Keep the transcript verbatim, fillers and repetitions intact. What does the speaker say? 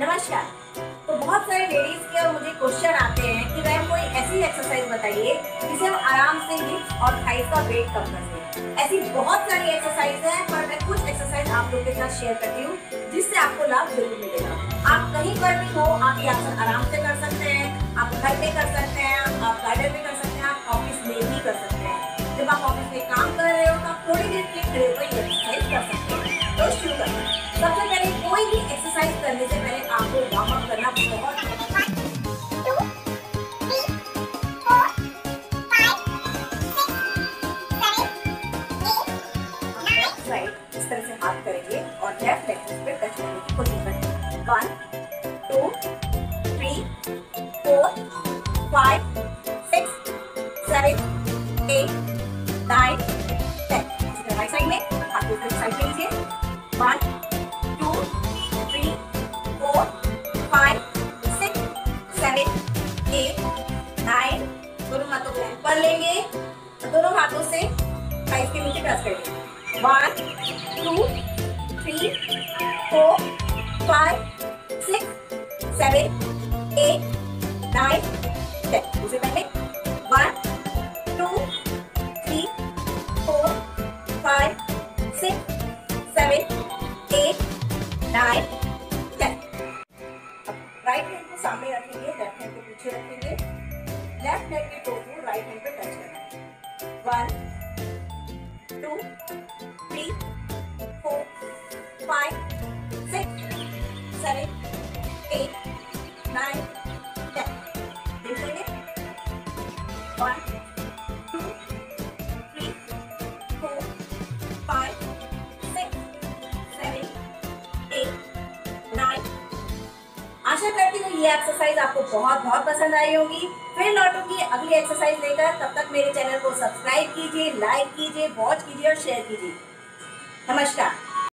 नमस्कार। तो बहुत सारे लेडीज के और मुझे क्वेश्चन आते हैं कि मैम कोई ऐसी एक्सरसाइज बताइए जिसे हम आराम से हिप्स और थाइस का वेट कम कर सकें। ऐसी बहुत सारी एक्सरसाइज है, पर मैं कुछ एक्सरसाइज आप लोगों के साथ शेयर करती हूँ जिससे आपको लाभ जरूर मिलेगा। आप कहीं पर भी हो, आप ये आसन आराम से कर सकते हैं। आप घर पे कर सकते हैं, आप गार्डन में कर सकते हैं, आप ऑफिस में भी कर सकते हैं। जब आप ऑफिस में काम कर रहे हो तो आप थोड़ी देर के लिए खड़े होकर ये एक्सरसाइज कर सकते हैं। तो शुरू करते हैं। सबसे पहले कोई भी एक्सरसाइज करने से पहले आपको वार्म अप करना बहुत राइट इस तरह से हाथ करेंगे और लेफ्ट लेग पे टच करने की कोशिश करेंगे। One two three four five six seven eight nine ten. Right side में हाथ दूसरे साइड पे लीजिए। One two three four five six seven eight nine. दोनों हाथों को ऊपर लेंगे, दोनों हाथों से थाइस के नीचे प्रेस करेंगे। One two three four five six seven eight nine ten. दूसरे पहले one two three four five six seven eight nine ten. Right hand को सामने रखेंगे, लेफ्ट हैंड को पीछे रखेंगे। लेफ्ट हैंड के टो को राइट हैंड पे टच करना। One two three four five six seven eight nine ten. देखेंगे one two three four five six seven eight nine. आशा करती हूँ ये एक्सरसाइज आपको बहुत बहुत पसंद आई होगी। फिर लौटूंगी अगली एक्सरसाइज लेकर। तब तक मेरे चैनल को सब्सक्राइब कीजिए, लाइक कीजिए, वॉच कीजिए और शेयर कीजिए। नमस्कार।